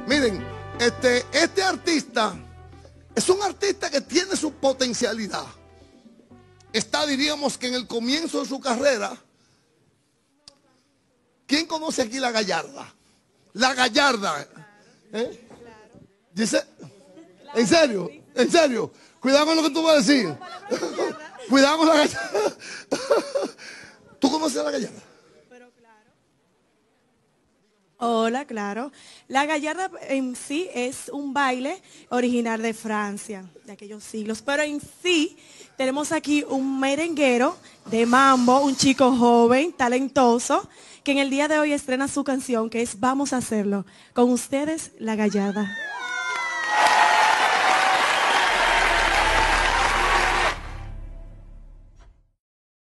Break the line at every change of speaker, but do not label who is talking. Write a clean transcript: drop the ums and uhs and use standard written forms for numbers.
Miren, este artista es un artista que tiene su potencialidad. Está, diríamos que en el comienzo de su carrera. ¿Quién conoce aquí la Gallarda? La Gallarda. ¿Eh? Dice, ¿en serio? ¿En serio? Cuidado con lo que tú vas a decir. Cuidado con la Gallarda. ¿Tú conoces a la Gallarda?
Hola, claro. La gallarda en sí es un baile original de Francia, de aquellos siglos. Pero en sí tenemos aquí un merenguero de mambo, un chico joven, talentoso, que en el día de hoy estrena su canción, que es Vamos a hacerlo. Con ustedes, La Gallarda.